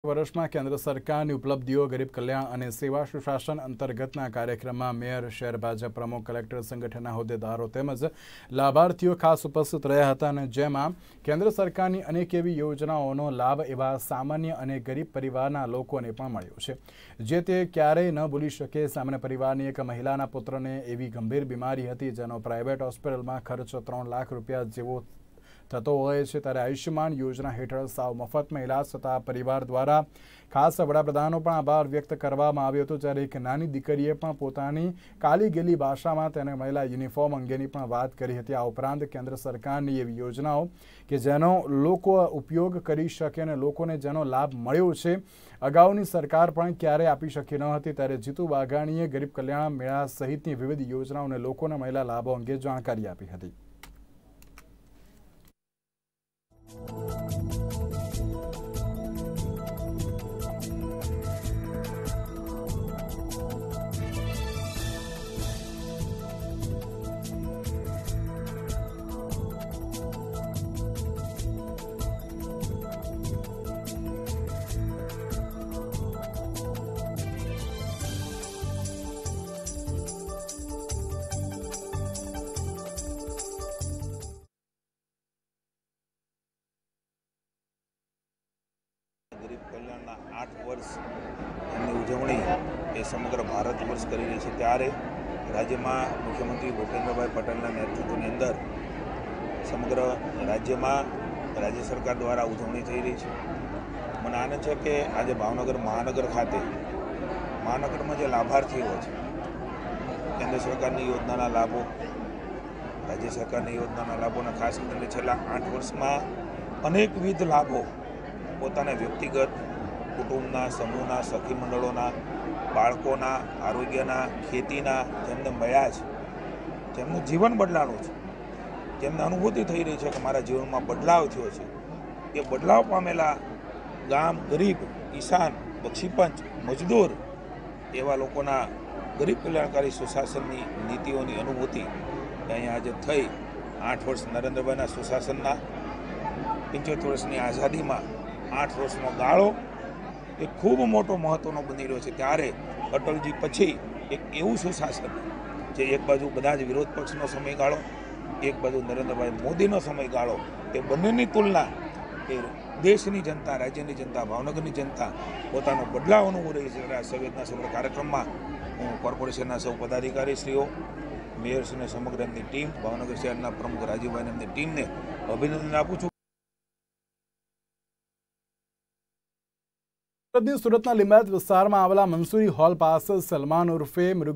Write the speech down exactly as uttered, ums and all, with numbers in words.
वर्ष में केन्द्र सरकार की उपलब्धियों गरीब कल्याण और सेवा सुशासन अंतर्गत कार्यक्रम में मेयर शहर भाजप प्रमुख कलेक्टर संगठन होद्देदारों तेमज लाभार्थीओ खास उपस्थित रह्या हता अने जेमां केन्द्र सरकार की अनेक एवी योजनाओं लाभ एवं सामान्य और गरीब परिवारना लोकोने पण मळ्यो छे, जे ते क्यारेय न भूली शके। सामान्य परिवारनी एक महिलाना पुत्रने एवी गंभीर बीमारी हती जेनो प्राइवेट होस्पिटल में खर्च त्रण लाख रूपिया जेवो थतो होय छे, त्यारे आयुष्यमान योजना हेठळ साव मफत में इलाज थता परिवार द्वारा खास वडाप्रधाननो पण आभार व्यक्त करवामां आव्यो हतो। त्यारे एक नानी दीकरीए पण पोतानी काली गेली भाषामां तेने मळेला युनिफॉर्म अंगेनी पण वात करी हती। आ उपरांत केन्द्र सरकारनी एवी योजनाओ के जेनो लोको उपयोग करी शके अने लोकोने जेनो लाभ मळ्यो छे अगाऊनी सरकार पण क्यारेय आपी शकी न हती, त्यारे जीतू वाघाणीए गरीब कल्याण मेळा सहितनी विविध योजनाओ अने लोकोने मळेला लाभो अंगे जाणकारी आपी हती। गरीब कल्याण आठ वर्ष उजवणी ए समग्र भारत वर्ष करी रही है, त्यारे राज्य में मुख्यमंत्री भूपेन्द्र भाई पटेल नेतृत्व की अंदर समग्र राज्य में राज्य सरकार द्वारा उजवणी थी रही है। मन आनंद है कि आज भावनगर महानगर खाते महानगर में जो लाभार्थी हो केंद्र सरकार की योजना लाभों राज्य सरकार की योजना लाभों खास कर छेल्ला आठ वर्ष में अनेकविध लाभों पोताना व्यक्तिगत कुटुंबना समूहना सखी मंडलोना बाळकोना आरोग्यना खेतीना जेमने मळ्या छे जेमनुं जीवन बदलाणुं छे जेमने अनुभूति थई रही है कि मारा जीवन में बदलाव थयो छे ए बदलाव पामेला गाम गरीब किसान बक्षीपंच मजदूर एवा लोकोना गरीब कल्याणकारी सुशासननी नीतिओनी अनुभूति अहीं आज थई। आठ वर्ष नरेन्द्रभाईना सुशासनना पंचोतेर वर्षनी आज़ादी में आठ वर्षनो गाळो ए खूब मोटो महत्वनो बनी रह्यो छे, त्यारे अटलजी पछी एक एवुं सुशासन जे एक बाजु बधा ज विरोध पक्षनो समयगाळो एक बाजु नरेन्द्रभाई मोदीनो समयगाळो ते बंनेनी तुलना ए देशनी जनता राज्यनी जनता भावनगरनी जनता पोतानो बदलाव अनुभवी रही छे। आ संवेदना समग्र कार्यक्रममां हूँ कोर्पोरेशनना सौ पदाधिकारीश्रीओ मेयरश्रीने समग्र एमनी टीम भावनगर शहेरना प्रमुख राजीवभाई एमनी टीमने अभिनंदन आपું છું। सूरतना लिंबायत विस्तार में आवेला मंसूरी हॉल पास सलमान उर्फे